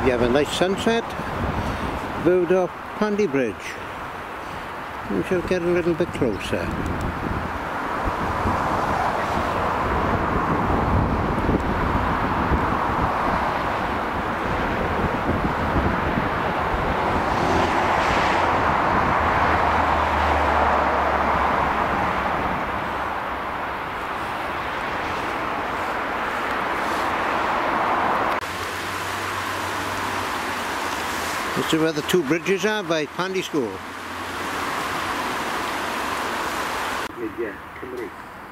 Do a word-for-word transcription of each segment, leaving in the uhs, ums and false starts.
Hope you have a nice sunset. Viewed off Pandy Bridge. We shall get a little bit closer. This is where the two bridges are by Pandy School. Yeah, Cymru.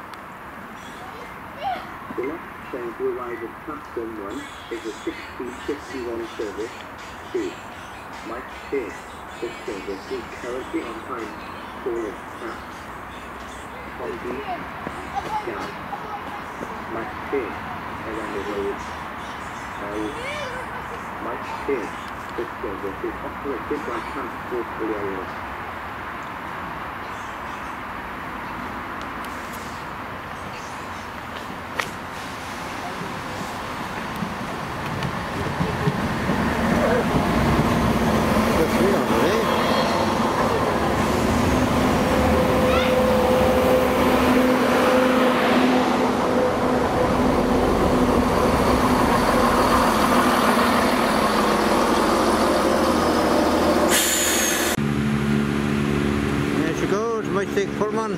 The left train to arrive at platform one is a sixteen fifty-one service to Mike Pierce. This service is currently on time for at Pondy, Down, Mike Pierce, around the road. Uh, Mike Pierce. This service is operated by Transport Railway. Take Pullman.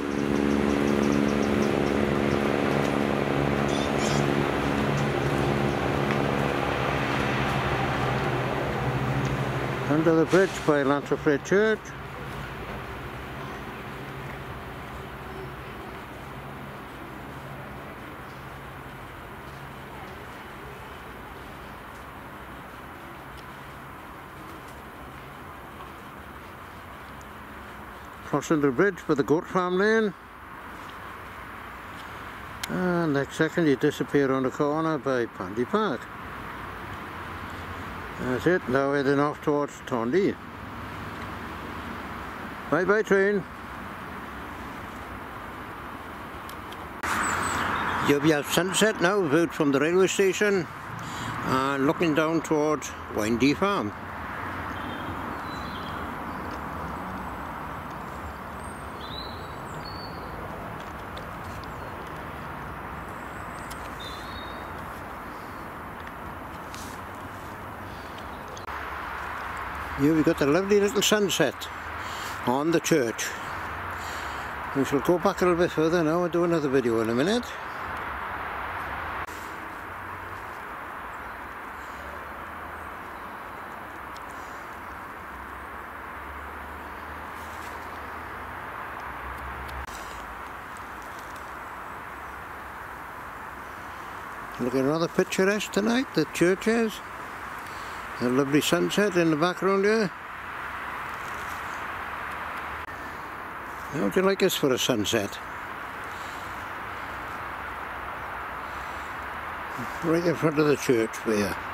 Under the bridge by Llansantffraid Church. Crossing the bridge for the goat farm lane, and next second you disappear on the corner by Pandy Park. That's it, now heading off towards Tondy. Bye bye train. Here we have sunset now, viewed from the railway station and looking down towards Windy Farm. Here we've got the lovely little sunset on the church. We shall go back a little bit further now and do another video in a minute. Looking rather picturesque tonight, the church is. A lovely sunset in the background here. How would you like this for a sunset? Right in front of the church here.